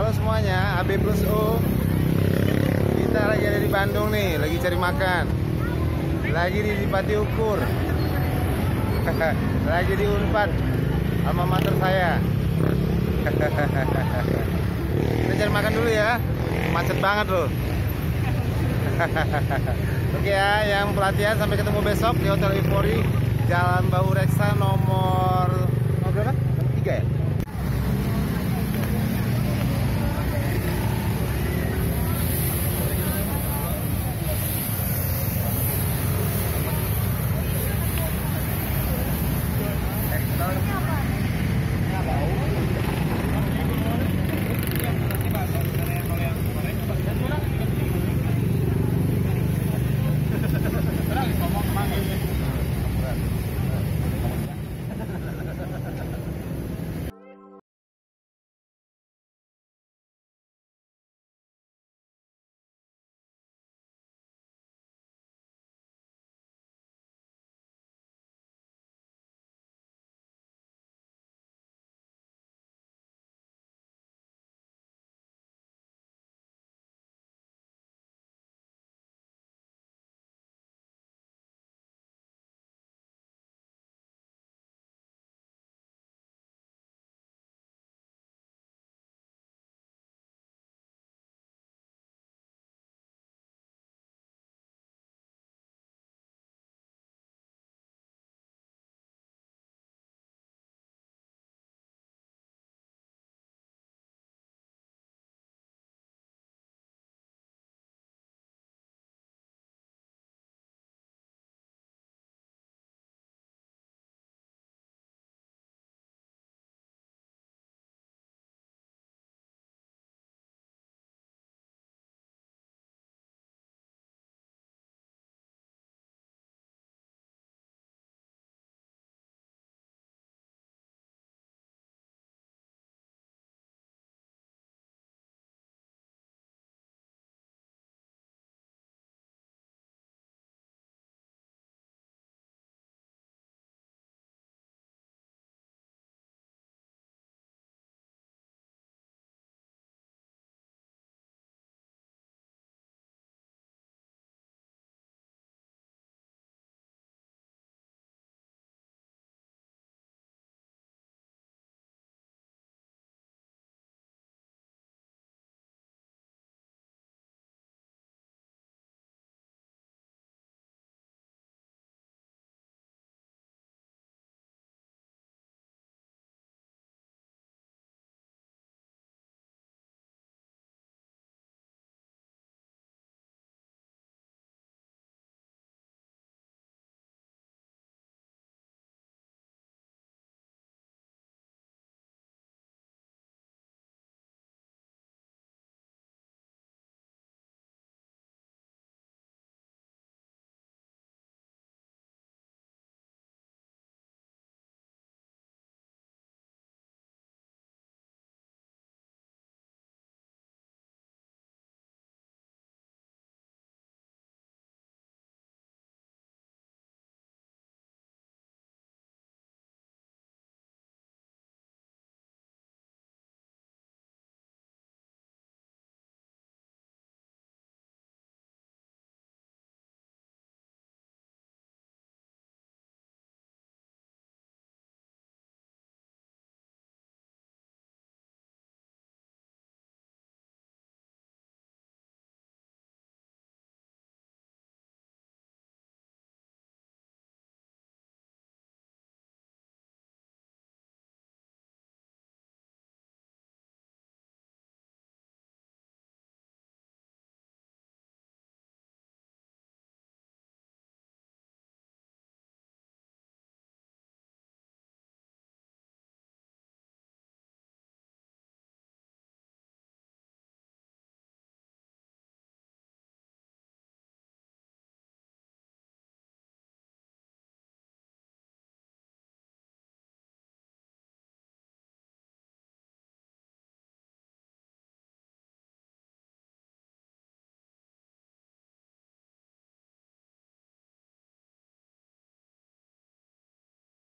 Halo semuanya, AB plus O. Kita lagi ada di Bandung nih, lagi cari makan. Lagi di Pati Ukur. Lagi di Unpad, alma mater saya. Kita cari makan dulu ya. Macet banget loh. Oke ya, yang pelatihan sampai ketemu besok di Hotel Euphoria, Jalan Bahu Reksa nomor berapa? Nomor 3 ya?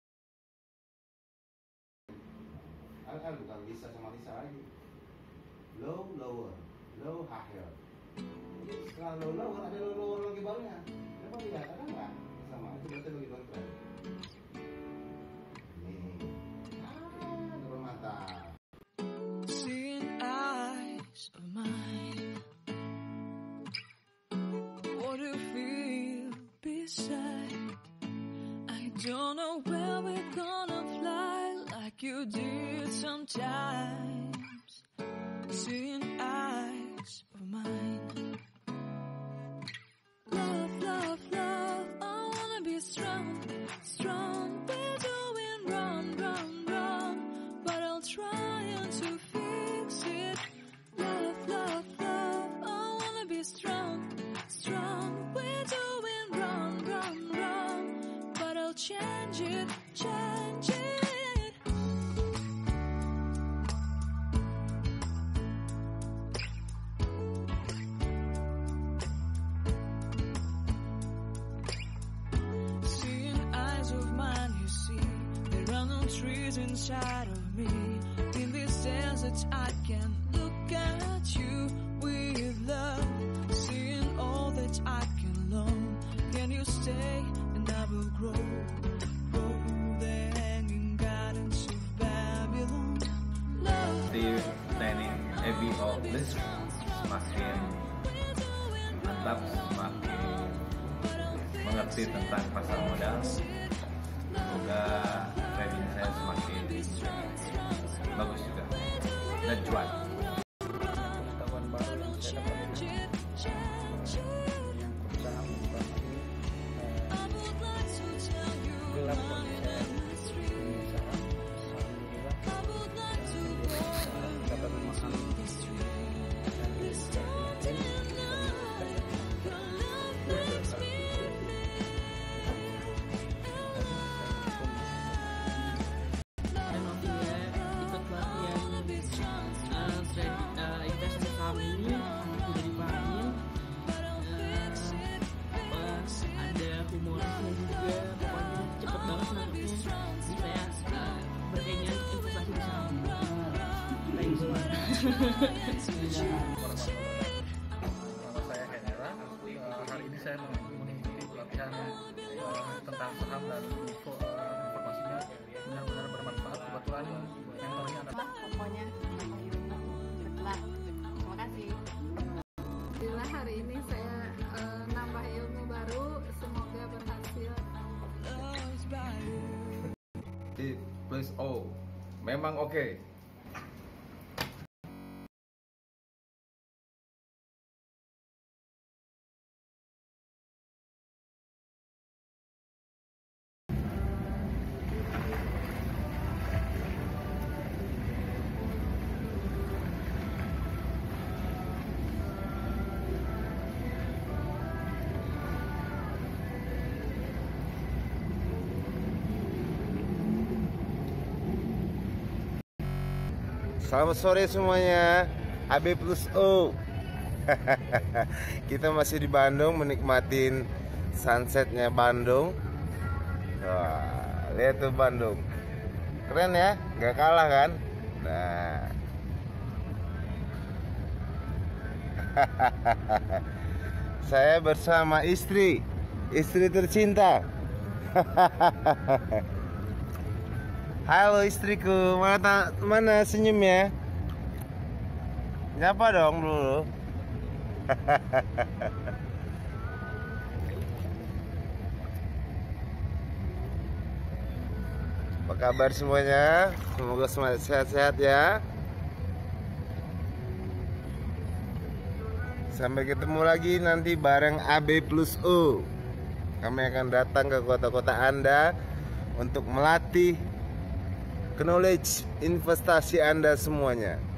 Bukan Lisa sama Lisa lagi. low lower, low higher. Setelah low lower ada low lower lagi barunya. Coba lihat ada nggak? Sama itu berarti lagi downtrend. Mantap. Seeing eyes of mine, what do you feel beside? I don't know where we're gonna fly like you did sometimes. Seeing eyes of mine, love, love, love, I wanna be strong, strong. We're doing wrong, wrong, wrong, but I'll try to fix it. Love, love, love, I wanna be strong, strong. We're doing wrong, wrong, wrong, but I'll change it, change it. Seeing eyes of mine, you see, there are no trees inside of me. In this desert, I can look at you with love. Seeing all that I can learn. Can you stay and I will grow? Grow the hanging gardens of Babylon. Love. Di training EBO plus semakin mantap, semakin mengerti tentang pasar modal. Semoga trading saya semakin bagus juga dan cuan. Pengetahuan baru yang saya dapatkan Saham Investasi gelap bagi saya ini saham dapat memahami ikut pelatihan investasi saham ini udah dipahami, pas ada humorisnya juga, pokoknya cepet banget nangkepnya. Jadi saya berkeinginan untuk investasi di saham. Thank you semua. Nama saya Henera. Hari ini saya mengikuti pelatihan tentang saham dan informasinya benar-benar bermanfaat. Kebetulan mentornya ada. Pokoknya setelah terima kasih. Alhamdulillah hari ini saya nambah ilmu baru, semoga berhasil. Di plus.o memang oke. Selamat sore semuanya, AB plus O. Kita masih di Bandung menikmatin sunsetnya Bandung. Wah, lihat tuh Bandung, keren ya, nggak kalah kan? Nah, saya bersama istri tercinta. Halo istriku, mana senyumnya? Nyapa dong dulu. Apa kabar semuanya? Semoga semuanya sehat-sehat ya. Sampai ketemu lagi nanti bareng AB plus O. Kami akan datang ke kota-kota Anda untuk melatih knowledge investasi Anda semuanya.